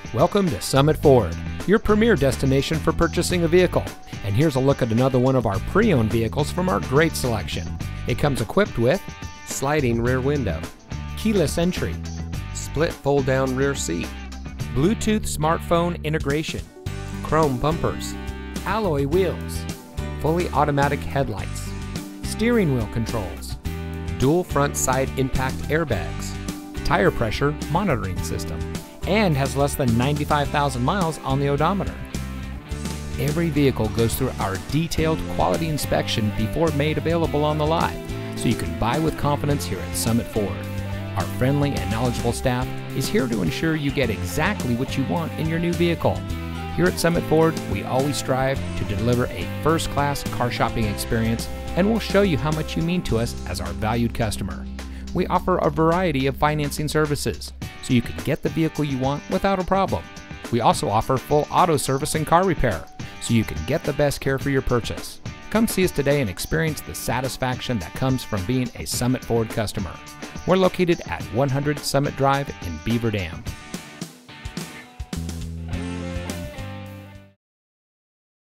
Welcome to Summit Ford, your premier destination for purchasing a vehicle. And here's a look at another one of our pre-owned vehicles from our great selection. It comes equipped with sliding rear window, keyless entry, split fold-down rear seat, Bluetooth smartphone integration, chrome bumpers, alloy wheels, fully automatic headlights, steering wheel controls, dual front side impact airbags, tire pressure monitoring system, and has less than 95,000 miles on the odometer. Every vehicle goes through our detailed quality inspection before made available on the lot, so you can buy with confidence here at Summit Ford. Our friendly and knowledgeable staff is here to ensure you get exactly what you want in your new vehicle. Here at Summit Ford, we always strive to deliver a first-class car shopping experience, and we'll show you how much you mean to us as our valued customer. We offer a variety of financing services, so you can get the vehicle you want without a problem. We also offer full auto service and car repair, so you can get the best care for your purchase. Come see us today and experience the satisfaction that comes from being a Summit Ford customer. We're located at 100 Summit Drive in Beaver Dam.